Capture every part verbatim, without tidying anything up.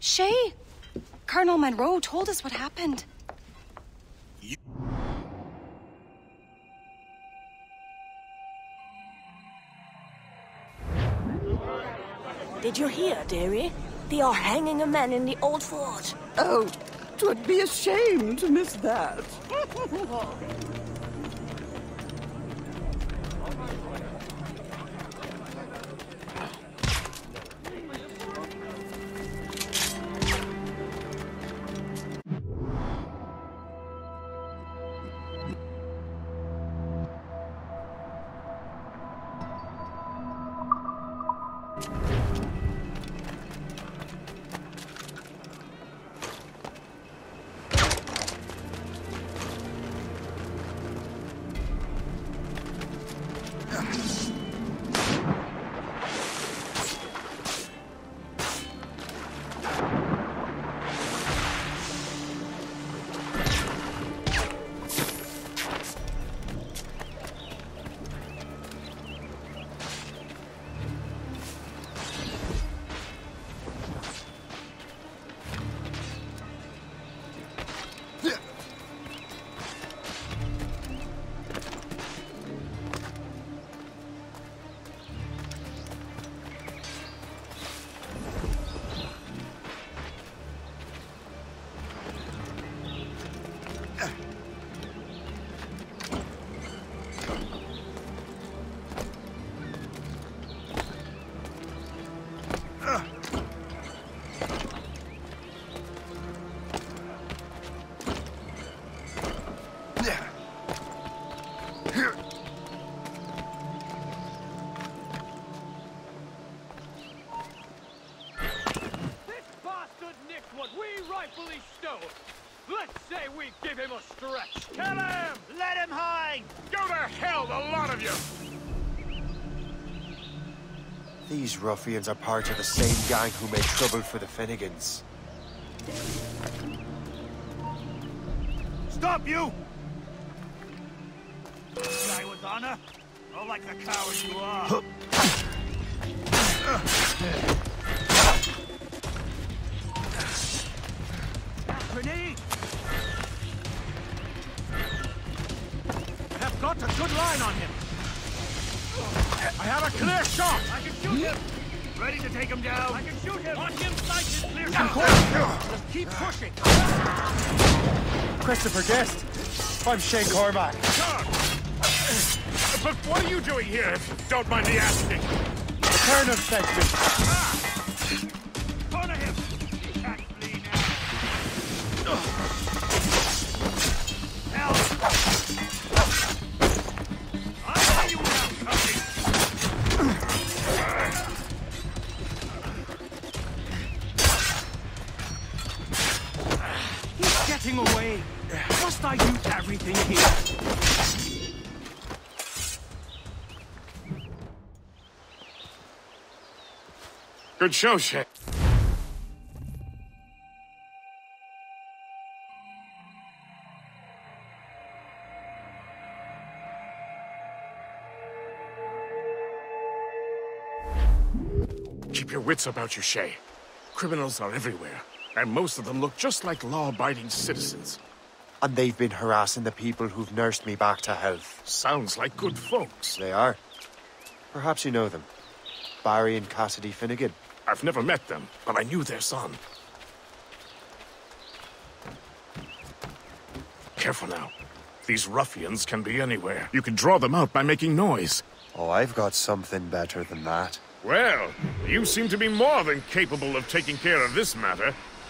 Shay! Colonel Monroe told us what happened. You... Did you hear, dearie? They are hanging a man in the old fort. Oh, 'twould be a shame to miss that. Let's say we give him a stretch. Kill him! Let him hang! Go to hell, the lot of you! These ruffians are part of the same gang who made trouble for the Finnegans. Stop, you! Die with honor? Or like the coward you are? Grenade! I've got a good line on him. I have a clear shot. I can shoot him. Ready to take him down. I can shoot him. On him, sighted, clear shot. Just keep pushing. Christopher Guest. I'm Shay Cormac. John. But what are you doing here, if you don't mind me asking? The Colonel sent me. Ah! Corner him. He can't flee now. Help! I see you now, coming. He's getting away. Must I do everything here? Good show, Shay. Keep your wits about you, Shay. Criminals are everywhere, and most of them look just like law-abiding citizens. And they've been harassing the people who've nursed me back to health. Sounds like good folks. They are. Perhaps you know them. Barry and Cassidy Finnegan. I've never met them, but I knew their son. Careful now. These ruffians can be anywhere. You can draw them out by making noise. Oh, I've got something better than that. Well, you seem to be more than capable of taking care of this matter.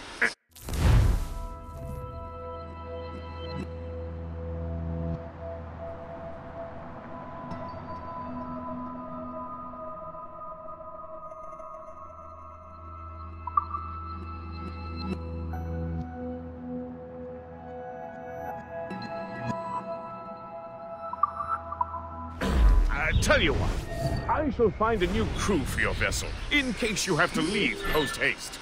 Tell you what, I shall find a new crew for your vessel, in case you have to leave post-haste.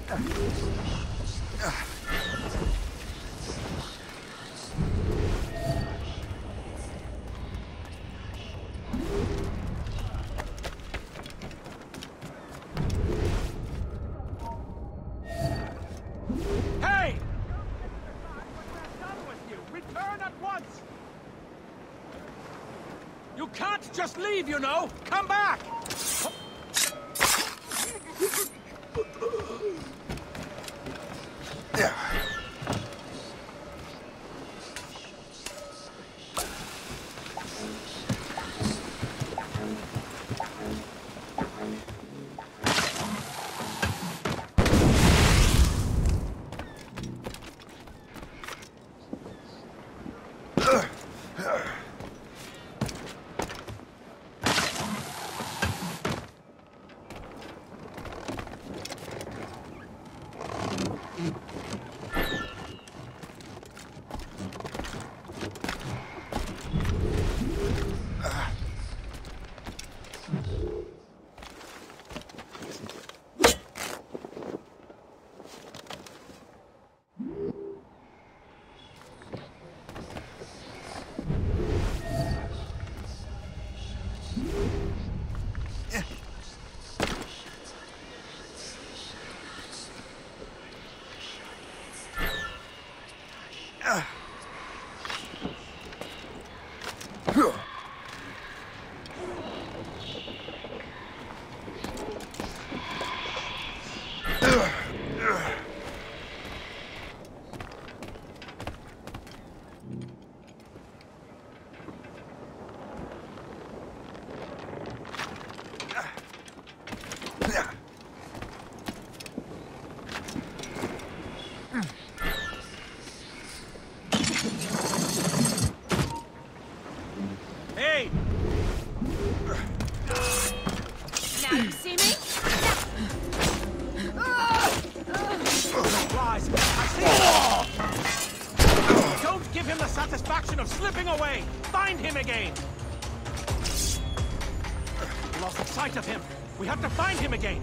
Hey! What's done with you? Return at once! You can't just leave, you know! Come back! Hey! Now you see me? Rise! I see him! Don't give him the satisfaction of slipping away! Find him again! We lost sight of him. We have to find him again.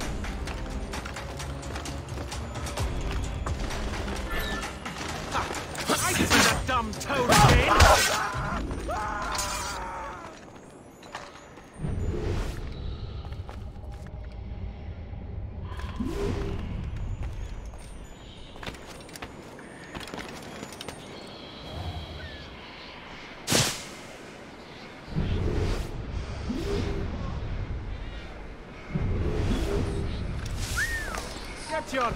Ah, I see that dumb toad again! Get your...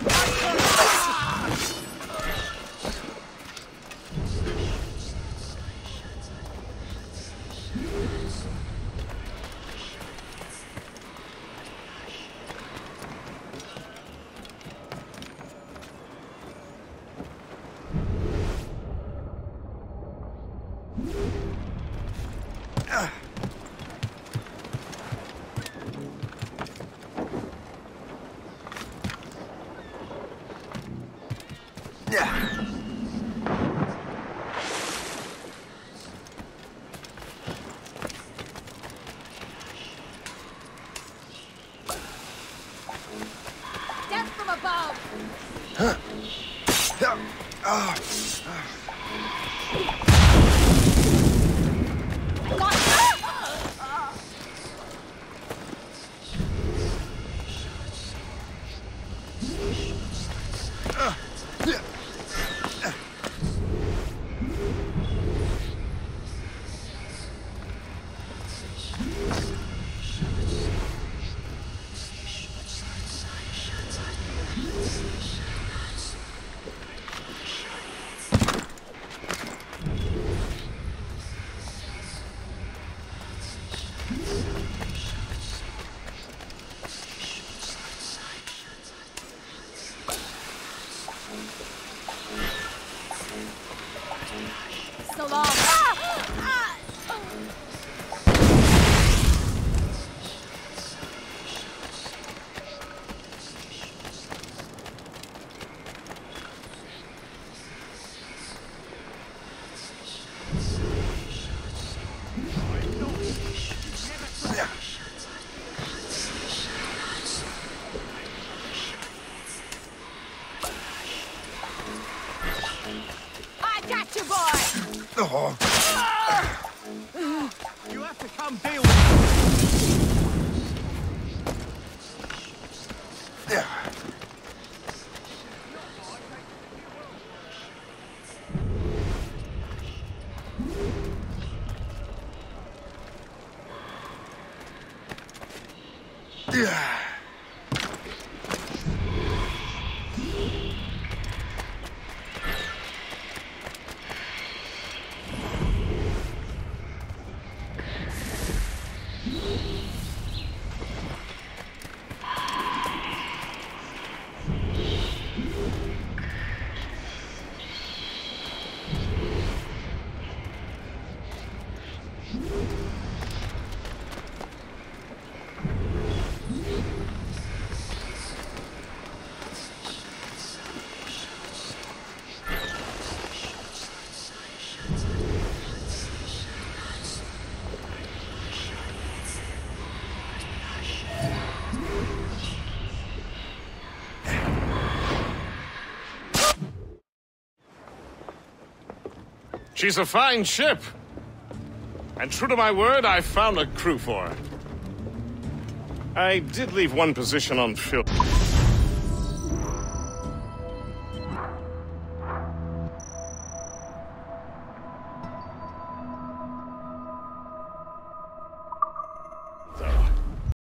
Death from above! Oh. You have to come deal with it. Yeah. Yeah. She's a fine ship. And true to my word, I found a crew for her. I did leave one position unfilled.